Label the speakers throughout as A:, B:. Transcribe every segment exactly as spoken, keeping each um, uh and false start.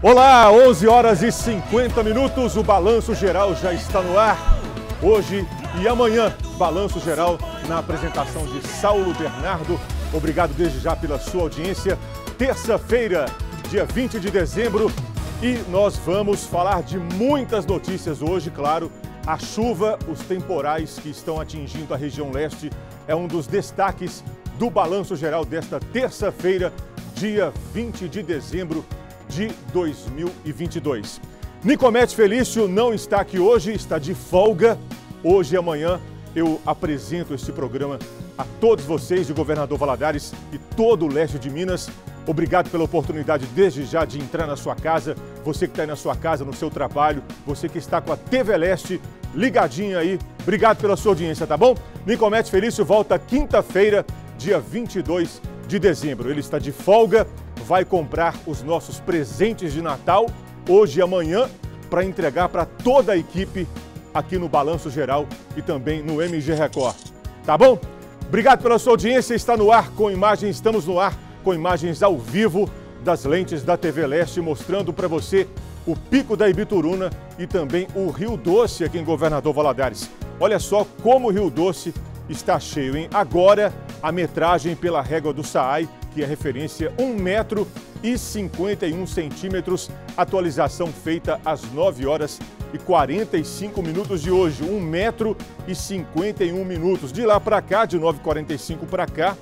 A: Olá, onze horas e cinquenta minutos, o Balanço Geral já está no ar. Hoje e amanhã, Balanço Geral na apresentação de Saulo Bernardo. Obrigado desde já pela sua audiência. Terça-feira, dia vinte de dezembro, e nós vamos falar de muitas notícias hoje, claro. A chuva, os temporais que estão atingindo a região leste é um dos destaques do Balanço Geral desta terça-feira, dia vinte de dezembro de dois mil e vinte e dois. Nicomete Felício não está aqui hoje, está de folga. Hoje e amanhã eu apresento este programa a todos vocês de Governador Valadares e todo o leste de Minas. Obrigado pela oportunidade desde já de entrar na sua casa, você que está aí na sua casa, no seu trabalho, você que está com a T V Leste ligadinha aí. Obrigado pela sua audiência, tá bom? Nicomete Felício volta quinta-feira, dia vinte e dois de dezembro. Ele está de folga, vai comprar os nossos presentes de Natal hoje e amanhã para entregar para toda a equipe aqui no Balanço Geral e também no M G Record. Tá bom? Obrigado pela sua audiência. Está no ar com imagens, estamos no ar com imagens ao vivo das lentes da T V Leste, mostrando para você o Pico da Ibituruna e também o Rio Doce aqui em Governador Valadares. Olha só como o Rio Doce está cheio, hein? Agora a metragem pela régua do SAAI, que é referência um metro e cinquenta e um centímetros, atualização feita às nove horas e quarenta e cinco minutos de hoje, um metro e cinquenta e um minutos. De lá para cá, de nove e quarenta e cinco para cá,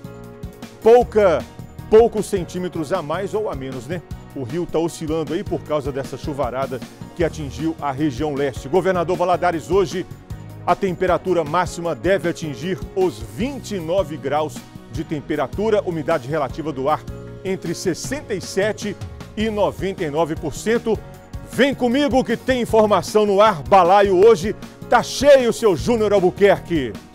A: pouca, poucos centímetros a mais ou a menos, né? O rio está oscilando aí por causa dessa chuvarada que atingiu a região leste. Governador Valadares, hoje a temperatura máxima deve atingir os vinte e nove graus de temperatura, umidade relativa do ar entre sessenta e sete e noventa e nove por cento. Vem comigo que tem informação no ar. Balaio hoje tá cheio, seu Júnior Albuquerque.